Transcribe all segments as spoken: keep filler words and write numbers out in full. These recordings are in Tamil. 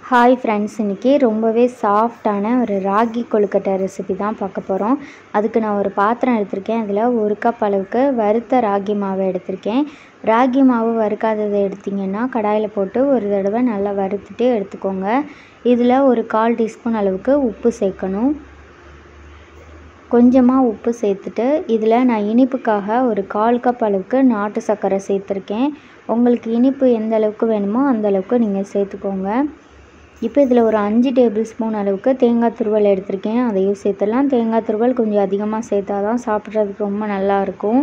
ஹாய் ஃப்ரெண்ட்ஸ், இன்றைக்கி ரொம்பவே சாஃப்டான ஒரு ராகி கொழுக்கட்டை ரெசிபி தான் பார்க்க போகிறோம். அதுக்கு நான் ஒரு பாத்திரம் எடுத்திருக்கேன். அதில் ஒரு கப் அளவுக்கு வறுத்த ராகி மாவு எடுத்திருக்கேன். ராகி மாவு வறுக்காததை எடுத்திங்கன்னா கடாயில் போட்டு ஒரு தடவை நல்லா வறுத்துட்டு எடுத்துக்கோங்க. இதில் ஒரு கால் டீஸ்பூன் அளவுக்கு உப்பு சேர்க்கணும். கொஞ்சமாக உப்பு சேர்த்துட்டு இதில் நான் இனிப்புக்காக ஒரு கால் கப் அளவுக்கு நாட்டு சர்க்கரை சேர்த்துருக்கேன். உங்களுக்கு இனிப்பு எந்த அளவுக்கு வேணுமோ அந்த அளவுக்கு நீங்கள் சேர்த்துக்கோங்க. இப்போ இதில் ஒரு அஞ்சு டேபிள் ஸ்பூன் அளவுக்கு தேங்காய் துருவல் எடுத்திருக்கேன். அதையும் சேர்த்துடலாம். தேங்காய் துருவல் கொஞ்சம் அதிகமாக சேர்த்தா தான் சாப்பிட்றதுக்கு ரொம்ப நல்லாயிருக்கும்.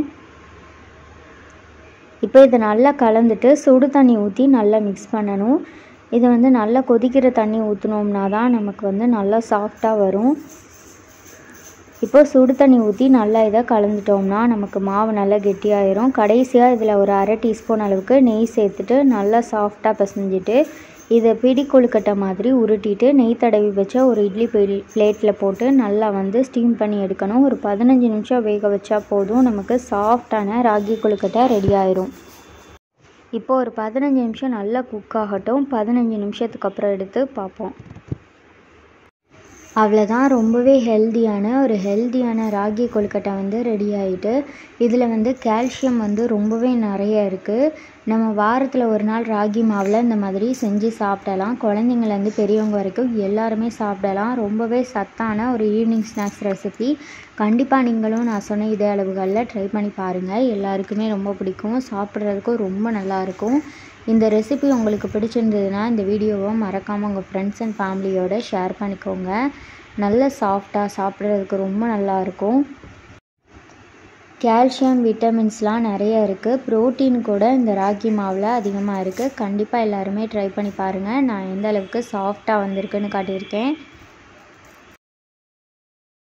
இப்போ இதை நல்லா கலந்துட்டு சுடு தண்ணி ஊற்றி நல்லா மிக்ஸ் பண்ணணும். இதை வந்து நல்லா கொதிக்கிற தண்ணி ஊற்றினோம்னா தான் நமக்கு வந்து நல்லா சாஃப்டாக வரும். இப்போ சுடு தண்ணி ஊற்றி நல்லா இதை கலந்துட்டோம்னா நமக்கு மாவு நல்லா கெட்டியாயிரும். கடைசியாக இதில் ஒரு அரை டீஸ்பூன் அளவுக்கு நெய் சேர்த்துட்டு நல்லா சாஃப்டாக பிசைஞ்சிட்டு இதை பிடி கொழுக்கட்டை மாதிரி உருட்டிட்டு நெய் தடவி வச்சா ஒரு இட்லி பிளேட்டில் போட்டு நல்லா வந்து ஸ்டீம் பண்ணி எடுக்கணும். ஒரு பதினஞ்சு நிமிஷம் வேக வச்சா போதும், நமக்கு சாஃப்டான ராகி கொழுக்கட்டை ரெடி ஆயிரும். இப்போது ஒரு பதினஞ்சு நிமிஷம் நல்லா குக் ஆகட்டும். பதினஞ்சு நிமிஷத்துக்கு அப்புறம் எடுத்து பார்ப்போம். அவ்வளோதான், ரொம்பவே ஹெல்த்தியான ஒரு ஹெல்த்தியான ராகி கொழுக்கட்டை வந்து ரெடி ஆகிட்டு. இதில் வந்து கால்சியம் வந்து ரொம்பவே நிறைய இருக்குது. நம்ம வாரத்தில் ஒரு நாள் ராகி மாவில் இந்த மாதிரி செஞ்சு சாப்பிடலாம். குழந்தைங்கள்லேருந்து பெரியவங்க வரைக்கும் எல்லாருமே சாப்பிடலாம். ரொம்பவே சத்தான ஒரு ஈவினிங் ஸ்நாக்ஸ் ரெசிபி. கண்டிப்பாக நீங்களும் நான் சொன்ன இதே அளவுகளில் ட்ரை பண்ணி பாருங்கள். எல்லாருக்குமே ரொம்ப பிடிக்கும், சாப்பிட்றதுக்கும் ரொம்ப நல்லாயிருக்கும். இந்த ரெசிபி உங்களுக்கு பிடிச்சிருந்ததுன்னா இந்த வீடியோவை மறக்காமல் உங்கள் ஃப்ரெண்ட்ஸ் அண்ட் ஃபேமிலியோடு ஷேர் பண்ணிக்கோங்க. நல்ல சாஃப்டாக சாப்பிட்றதுக்கு ரொம்ப நல்லாயிருக்கும். கால்சியம், விட்டமின்ஸ்லாம் நிறைய இருக்குது. ப்ரோட்டீன் கூட இந்த ராகி மாவில் அதிகமாக இருக்குது. கண்டிப்பாக எல்லாருமே ட்ரை பண்ணி பாருங்கள். நான் எந்த அளவுக்கு சாஃப்டாக வந்திருக்குன்னு காட்டியிருக்கேன்.